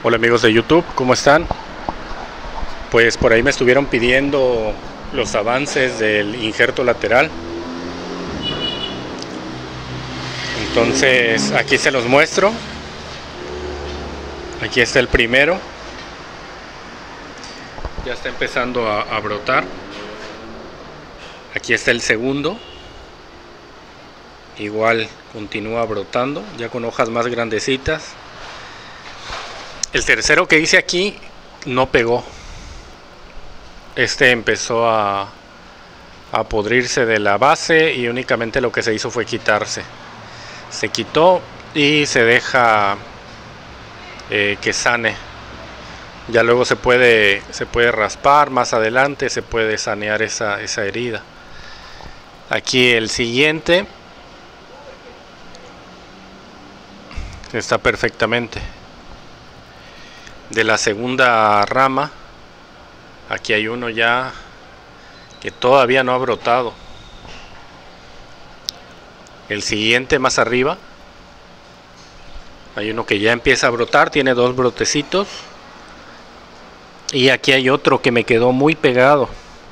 Hola amigos de YouTube, ¿cómo están? Pues por ahí me estuvieron pidiendo los avances del injerto lateral. Entonces aquí se los muestro. Aquí está el primero. Ya está empezando a brotar. Aquí está el segundo. Igual continúa brotando, ya con hojas más grandecitas. El tercero que hice aquí no pegó. Este empezó a podrirse de la base y únicamente lo que se hizo fue quitarse. Se quitó y se deja que sane. Ya luego se puede raspar más adelante, se puede sanear esa herida. Aquí el siguiente está perfectamente. De la segunda rama, aquí hay uno ya que todavía no ha brotado. El siguiente más arriba, hay uno que ya empieza a brotar, tiene dos brotecitos. Y aquí hay otro que me quedó muy pegado,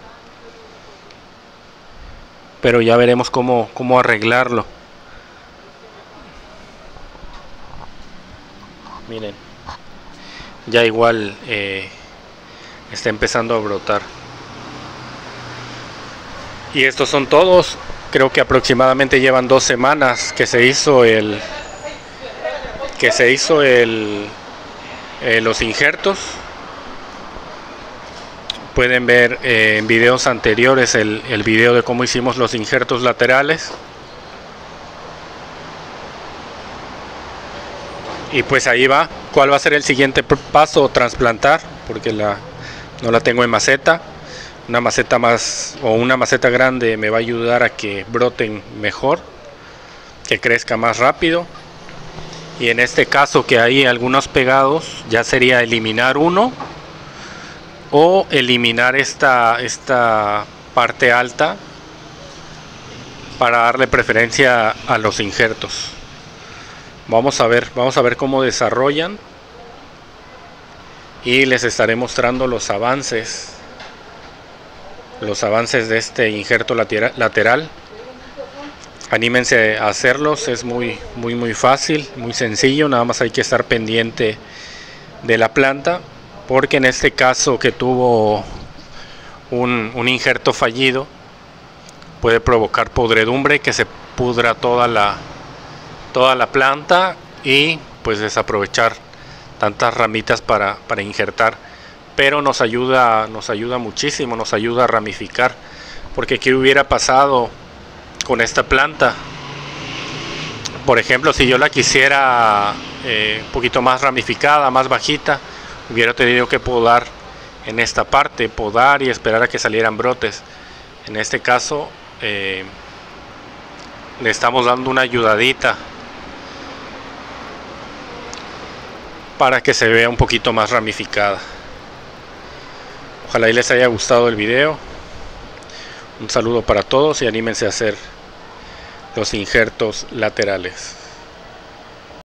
pero ya veremos cómo arreglarlo. Miren, ya igual está empezando a brotar. Y estos son todos. Creo que aproximadamente llevan 2 semanas que se hizo los injertos. Pueden ver en videos anteriores el video de cómo hicimos los injertos laterales. Y pues ahí va. ¿Cuál va a ser el siguiente paso? Trasplantar, porque no la tengo en maceta. Una maceta más o una maceta grande me va a ayudar a que broten mejor, que crezca más rápido. Y en este caso que hay algunos pegados, ya sería eliminar uno o eliminar esta parte alta para darle preferencia a los injertos. Vamos a ver cómo desarrollan y les estaré mostrando los avances de este injerto lateral. Anímense a hacerlos, es muy fácil, muy sencillo, nada más hay que estar pendiente de la planta, porque en este caso que tuvo un injerto fallido puede provocar podredumbre, que se pudra toda la planta y pues desaprovechar tantas ramitas para injertar. Pero nos ayuda muchísimo, nos ayuda a ramificar, porque ¿qué hubiera pasado con esta planta? Por ejemplo, si yo la quisiera un poquito más ramificada, más bajita, hubiera tenido que podar en esta parte, podar y esperar a que salieran brotes. En este caso le estamos dando una ayudadita para que se vea un poquito más ramificada. Ojalá y les haya gustado el video. Un saludo para todos y anímense a hacer los injertos laterales.